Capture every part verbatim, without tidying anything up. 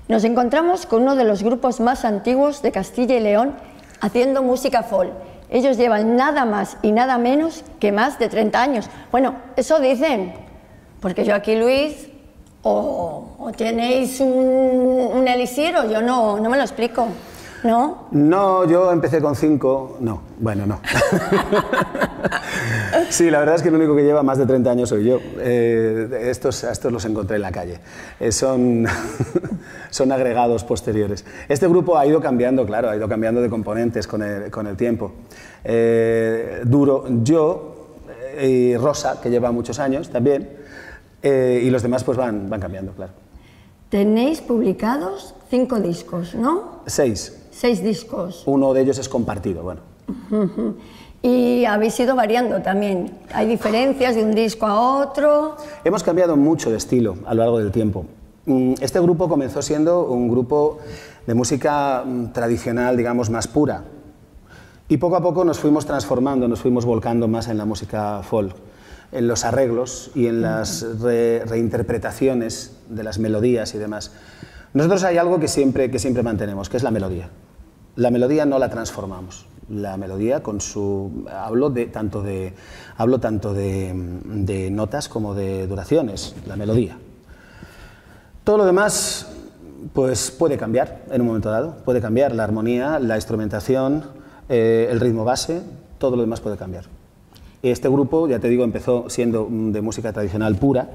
Nos encontramos con uno de los grupos más antiguos de Castilla y León haciendo música folk. Ellos llevan nada más y nada menos que más de treinta años. Bueno, eso dicen, porque yo aquí, Luis, o, o tenéis un, un elixir o yo no, no me lo explico, ¿no? No, yo empecé con cinco, no, bueno, no. Sí, la verdad es que el único que lleva más de treinta años soy yo. Eh, estos, a estos los encontré en la calle. Eh, son, son agregados posteriores. Este grupo ha ido cambiando, claro, ha ido cambiando de componentes con el, con el tiempo. Eh, Duro, yo eh, y Rosa, que lleva muchos años también, eh, y los demás pues van, van cambiando, claro. Tenéis publicados cinco discos, ¿no? Seis. Seis discos. Uno de ellos es compartido, bueno. Uh-huh. Y habéis ido variando también. ¿Hay diferencias de un disco a otro? Hemos cambiado mucho de estilo a lo largo del tiempo. Este grupo comenzó siendo un grupo de música tradicional, digamos, más pura. Y poco a poco nos fuimos transformando, nos fuimos volcando más en la música folk, en los arreglos y en las re reinterpretaciones de las melodías y demás. Nosotros hay algo que siempre, que siempre mantenemos, que es la melodía. La melodía no la transformamos. La melodía con su... Hablo, de, tanto, de, hablo tanto de, de notas como de duraciones, la melodía. Todo lo demás pues, puede cambiar en un momento dado, puede cambiar la armonía, la instrumentación, eh, el ritmo base, todo lo demás puede cambiar. Este grupo, ya te digo, empezó siendo de música tradicional pura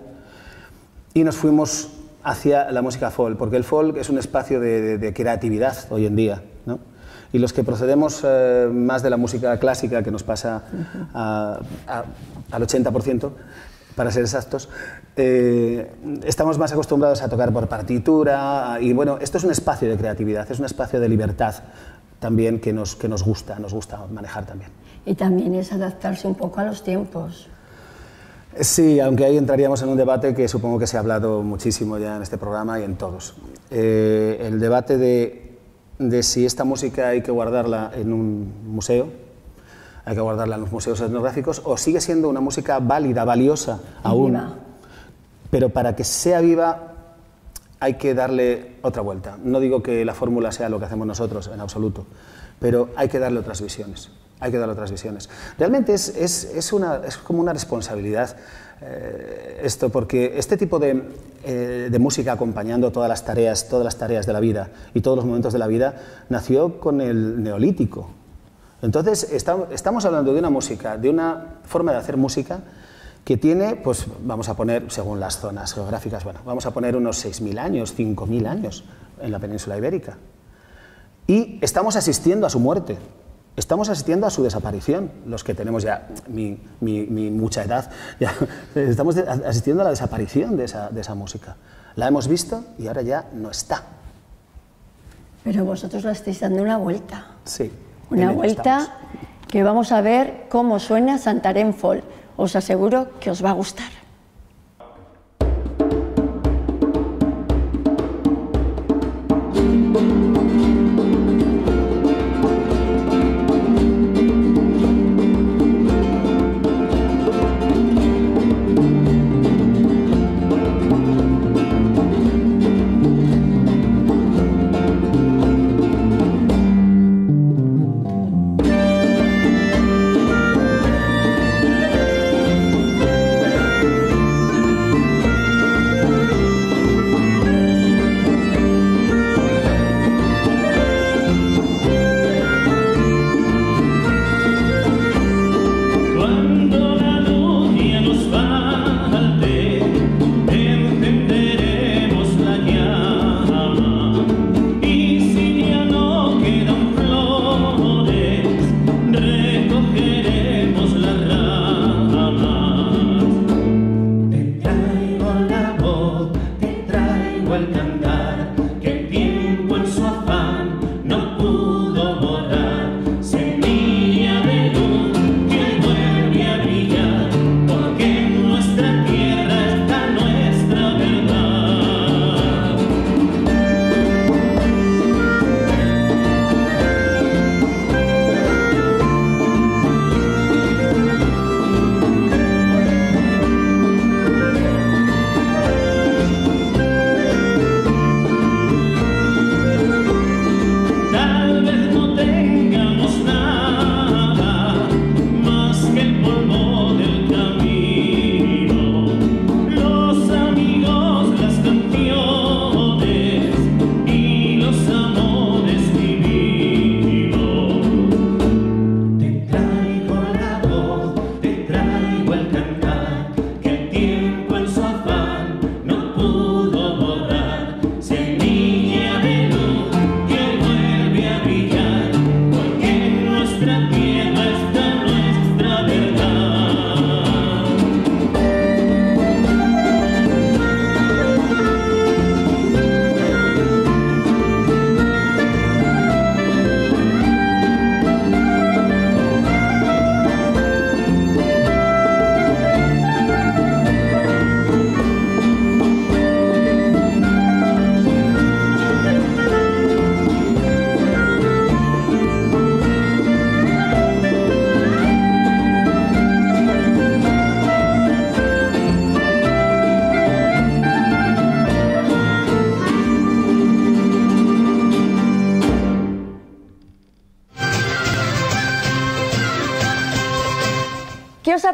y nos fuimos hacia la música folk, porque el folk es un espacio de, de, de creatividad hoy en día, ¿no? Y los que procedemos eh, más de la música clásica, que nos pasa a, a, al ochenta por ciento, para ser exactos, eh, estamos más acostumbrados a tocar por partitura, y bueno, esto es un espacio de creatividad, es un espacio de libertad también que nos, que nos gusta, nos gusta manejar también. Y también es adaptarse un poco a los tiempos. Sí, aunque ahí entraríamos en un debate que supongo que se ha hablado muchísimo ya en este programa y en todos. Eh, el debate de... de si esta música hay que guardarla en un museo, hay que guardarla en los museos etnográficos, o sigue siendo una música válida, valiosa aún, viva. Pero para que sea viva hay que darle otra vuelta. No digo que la fórmula sea lo que hacemos nosotros, en absoluto, pero hay que darle otras visiones, hay que darle otras visiones. Realmente es, es, es, una, es como una responsabilidad eh, esto, porque este tipo de... Eh, de música acompañando todas las tareas, todas las tareas de la vida y todos los momentos de la vida, nació con el Neolítico. Entonces, está, estamos hablando de una música, de una forma de hacer música que tiene, pues vamos a poner, según las zonas geográficas, bueno, vamos a poner unos seis mil años, cinco mil años en la península ibérica. Y estamos asistiendo a su muerte. Estamos asistiendo a su desaparición, los que tenemos ya mi, mi, mi mucha edad, ya, estamos de, asistiendo a la desaparición de esa, de esa música. La hemos visto y ahora ya no está. Pero vosotros la estáis dando una vuelta. Sí. Una vuelta estamos. Que vamos a ver cómo suena Santarém Folk. Os aseguro que os va a gustar.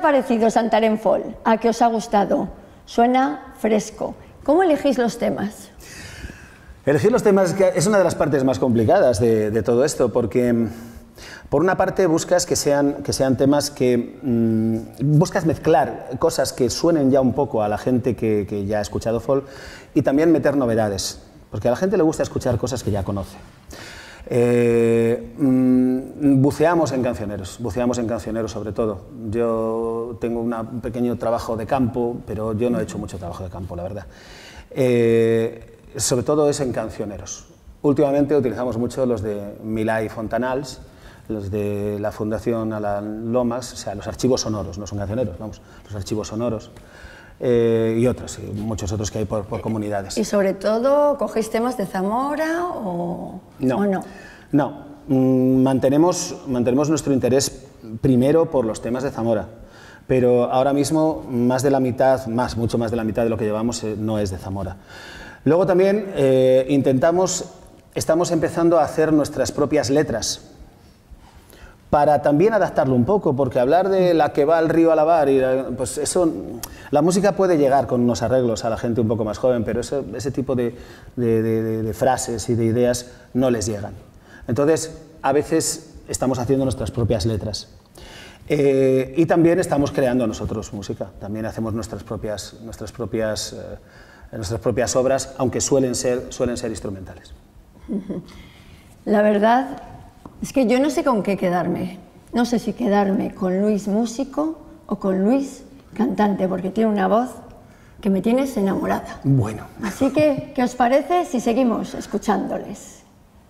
parecido Santarém Folk? ¿A qué os ha gustado? Suena fresco. ¿Cómo elegís los temas? Elegir los temas es una de las partes más complicadas de, de todo esto, porque por una parte buscas que sean, que sean temas que... Mmm, buscas mezclar cosas que suenen ya un poco a la gente que, que ya ha escuchado folk y también meter novedades, porque a la gente le gusta escuchar cosas que ya conoce. Eh, mmm, buceamos en cancioneros, buceamos en cancioneros sobre todo. Yo tengo una, un pequeño trabajo de campo, pero yo no he hecho mucho trabajo de campo, la verdad. Eh, sobre todo es en cancioneros. Últimamente utilizamos mucho los de Milà y Fontanals, los de la Fundación Alan Lomas, o sea, los archivos sonoros, no son cancioneros, vamos, los archivos sonoros. Eh, y otros, y muchos otros que hay por, por comunidades. ¿Y sobre todo cogéis temas de Zamora o no? ¿o no? No, mm, mantenemos, mantenemos nuestro interés primero por los temas de Zamora, pero ahora mismo más de la mitad, más, mucho más de la mitad de lo que llevamos eh, no es de Zamora. Luego también eh, intentamos, estamos empezando a hacer nuestras propias letras, para también adaptarlo un poco, porque hablar de la que va al río a lavar, y la, pues eso, la música puede llegar con unos arreglos a la gente un poco más joven, pero eso, ese tipo de, de, de, de frases y de ideas no les llegan. Entonces, a veces estamos haciendo nuestras propias letras. Eh, y también estamos creando nosotros música, también hacemos nuestras propias, nuestras propias, eh, nuestras propias obras, aunque suelen ser, suelen ser instrumentales. La verdad es que yo no sé con qué quedarme. No sé si quedarme con Luis músico o con Luis cantante, porque tiene una voz que me tienes enamorada. Bueno. Así que, ¿qué os parece si seguimos escuchándoles?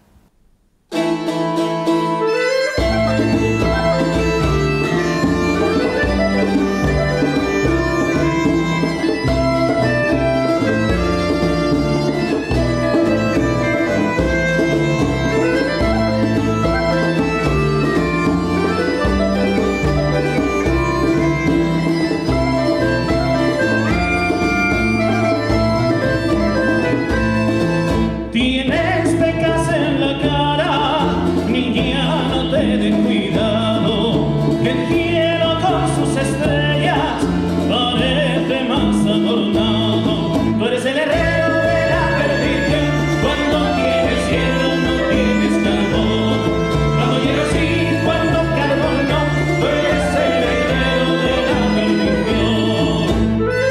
Tienes pecas en la cara, niña, no te den cuidado, que el cielo con sus estrellas parece más adornado. Tú eres el herrero de la perdición, cuando tienes hierro no tienes carbón, cuando hierro sí, cuando carbón no, tú eres el herrero de la perdición.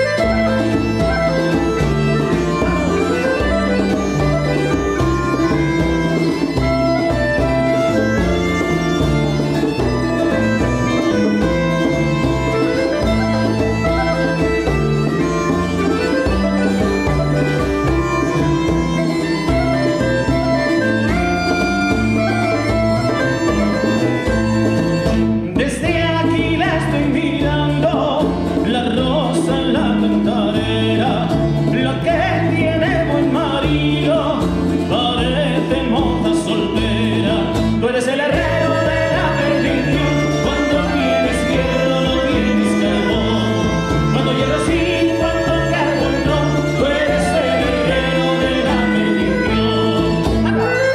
Desde aquí la estoy mirando, la rosa en la cantarera, lo que tiene buen marido, parece moza soltera. Tú eres el herrero de la perdición, cuando tienes hierro no tienes carbón, cuando hierro sí, cuando carbón no, tú eres el herrero de la perdición.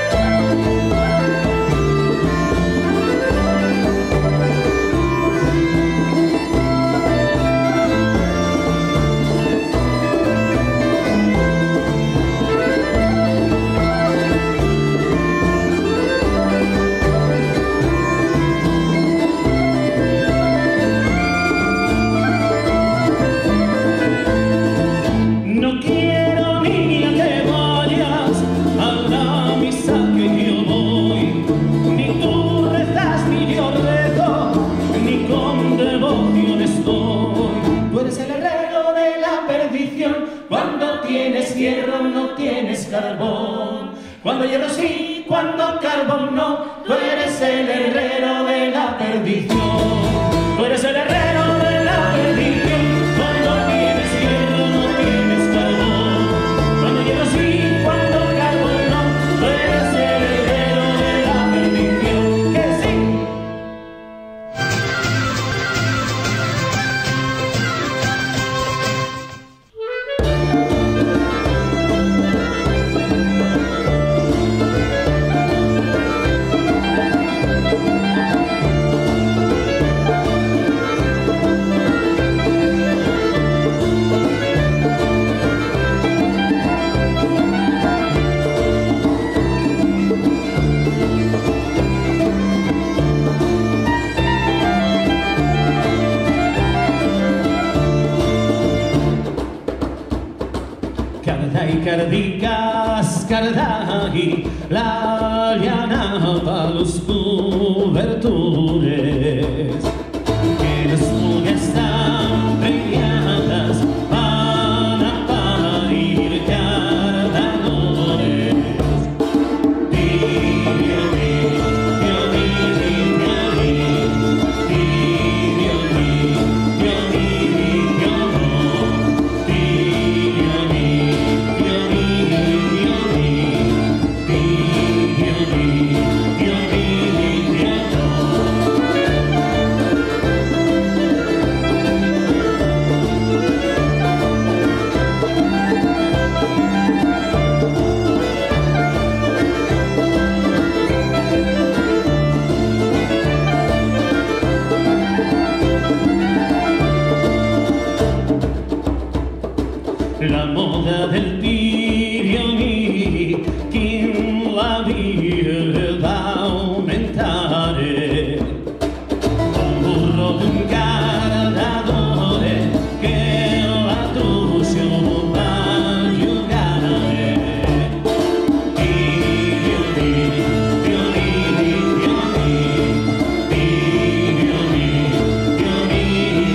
No quiero, niña, que vayas a la misa que yo voy, ni tú rezas ni yo rezo, ni con devoción estoy. Tú eres el herrero de la perdición, cuando tienes hierro no tienes carbón, cuando hierro sí, cuando carbón no, tú eres el herrero de la perdición. Tú eres el herrero de la perdición, cuando tienes hierro no tienes carbón, cuando hierro sí, cuando carbón no, tú eres el herrero de la perdición. ¡Que sí! Cardai, cardicas, cardai, la llanava los cobertures, que las nubes están preñadas van a parir cardadores. La moda del Pirioni, quien la vive va a aumentar. Un burro de un cardadore que la truce va a giocare. Pirioni, Pirioni, Pirioni, Pirioni, Pirioni,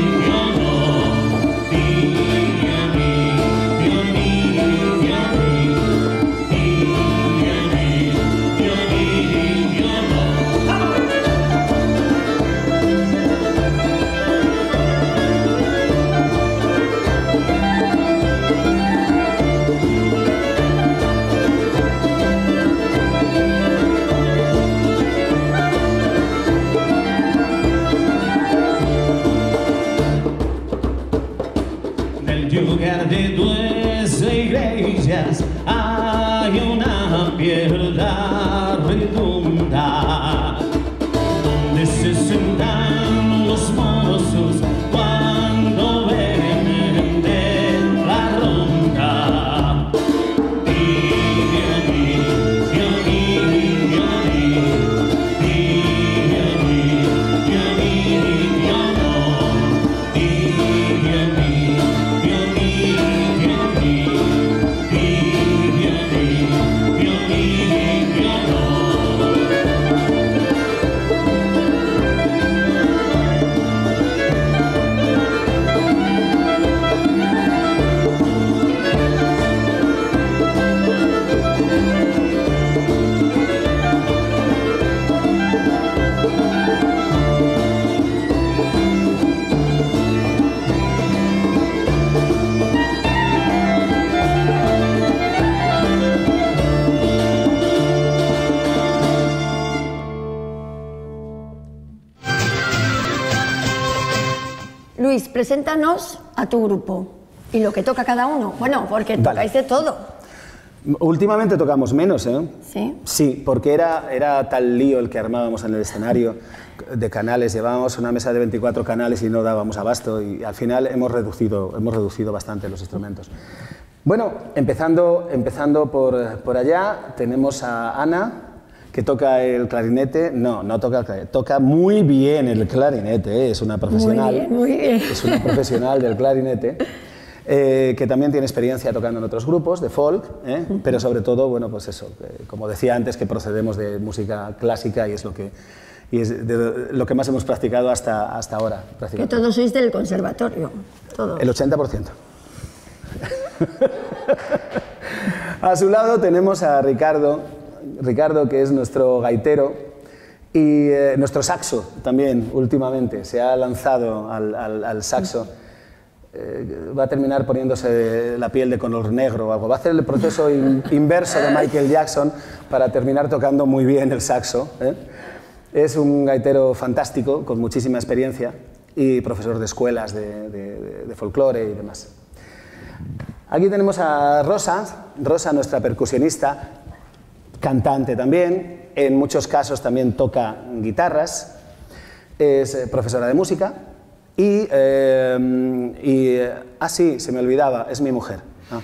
Nel lugar de dos iglesias hay una piedra redonda donde se sentan los mozos cuando vienen de la ronda. Pirioni, Pirioni, Pirioni, Pirioni, Pirioni, Pirioni, Pirioni, Luis, preséntanos a tu grupo y lo que toca cada uno. Bueno, porque Vale. tocáis de todo. Últimamente tocamos menos, ¿eh? ¿Sí? Sí, porque era, era tal lío el que armábamos en el escenario de canales. Llevábamos una mesa de veinticuatro canales y no dábamos abasto y al final hemos reducido, hemos reducido bastante los instrumentos. Bueno, empezando, empezando por, por allá, tenemos a Ana, que toca el clarinete. No, no toca el clarinete, toca muy bien el clarinete, ¿eh? Es una profesional. Muy bien, muy bien. Es una profesional del clarinete. Eh, que también tiene experiencia tocando en otros grupos de folk, ¿eh? Pero sobre todo, bueno, pues eso, eh, como decía antes, que procedemos de música clásica y es lo que, y es de lo que más hemos practicado hasta, hasta ahora. Que todos sois del conservatorio, todos. El ochenta por ciento. A su lado tenemos a Ricardo, Ricardo que es nuestro gaitero y eh, nuestro saxo también últimamente, se ha lanzado al, al, al saxo. Eh, va a terminar poniéndose la piel de color negro o algo. Va a hacer el proceso in, inverso de Michael Jackson para terminar tocando muy bien el saxo, ¿eh? Es un gaitero fantástico, con muchísima experiencia y profesor de escuelas de, de, de folclore y demás. Aquí tenemos a Rosa, Rosa, nuestra percusionista, cantante también, en muchos casos también toca guitarras, es eh, profesora de música. Y, eh, y, ah, sí, se me olvidaba, es mi mujer. Ah.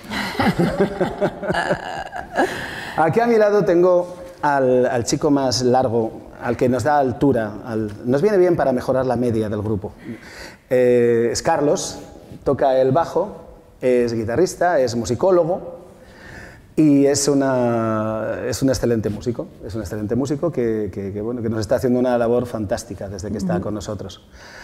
Aquí a mi lado tengo al, al chico más largo, al que nos da altura, al, nos viene bien para mejorar la media del grupo. Eh, es Carlos, toca el bajo, es guitarrista, es musicólogo y es, una, es un excelente músico, es un excelente músico que, que, que, bueno, que nos está haciendo una labor fantástica desde que está con nosotros.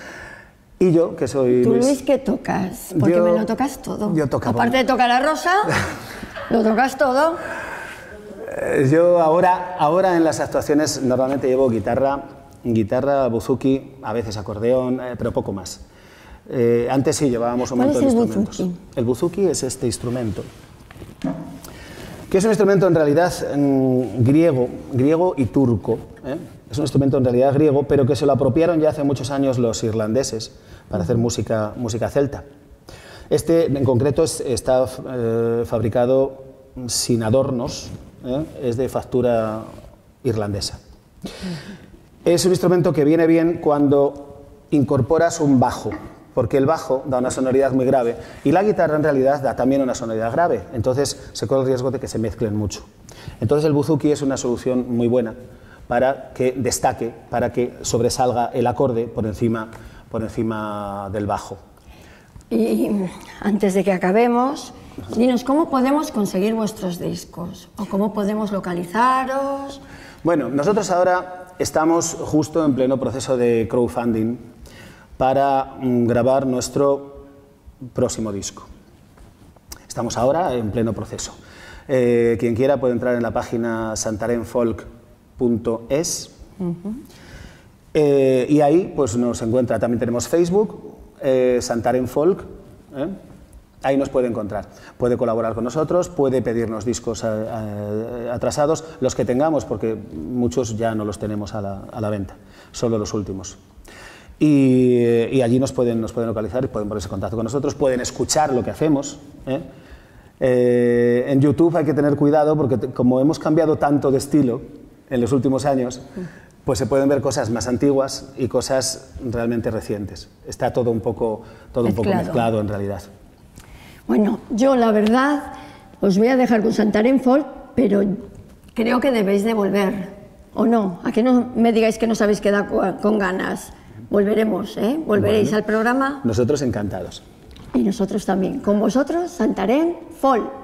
Y yo, que soy ¿Tú, Luis, Luis, qué tocas? Porque yo, me lo tocas todo. Yo toco. Aparte de tocar a Rosa, ¿lo tocas todo? Eh, yo ahora, ahora en las actuaciones normalmente llevo guitarra, guitarra, buzuki, a veces acordeón, eh, pero poco más. Eh, antes sí llevábamos un montón de instrumentos. ¿Cuál es el buzuki? El buzuki es este instrumento, que es un instrumento en realidad mmm, griego, griego y turco. ¿eh? Es un instrumento en realidad griego, pero que se lo apropiaron ya hace muchos años los irlandeses para hacer música, música celta. Este en concreto es, está eh, fabricado sin adornos, ¿eh? es de factura irlandesa. Es un instrumento que viene bien cuando incorporas un bajo, porque el bajo da una sonoridad muy grave y la guitarra en realidad da también una sonoridad grave, entonces se corre el riesgo de que se mezclen mucho. Entonces el buzuki es una solución muy buena para que destaque, para que sobresalga el acorde por encima, por encima del bajo. Y antes de que acabemos, dinos, ¿cómo podemos conseguir vuestros discos? ¿O cómo podemos localizaros? Bueno, nosotros ahora estamos justo en pleno proceso de crowdfunding para mm, grabar nuestro próximo disco. Estamos ahora en pleno proceso. Eh, quien quiera puede entrar en la página santarenfolk punto es uh-huh. eh, y ahí pues, nos encuentra. También tenemos Facebook, eh, Santarenfolk, ¿eh? Ahí nos puede encontrar. Puede colaborar con nosotros, puede pedirnos discos a, a, atrasados, los que tengamos, porque muchos ya no los tenemos a la, a la venta, solo los últimos. Y, y allí nos pueden, nos pueden localizar y pueden ponerse en contacto con nosotros, pueden escuchar lo que hacemos. ¿eh? Eh, en YouTube hay que tener cuidado porque te, como hemos cambiado tanto de estilo en los últimos años, pues se pueden ver cosas más antiguas y cosas realmente recientes. Está todo un poco, todo un poco mezclado en realidad. Bueno, yo la verdad os voy a dejar con Santarenfolk, pero creo que debéis de volver, ¿o no? A que no me digáis que no sabéis quedar con ganas. Volveremos, ¿eh? Volveréis bueno, al programa. Nosotros encantados. Y nosotros también. Con vosotros, Santarenfolk.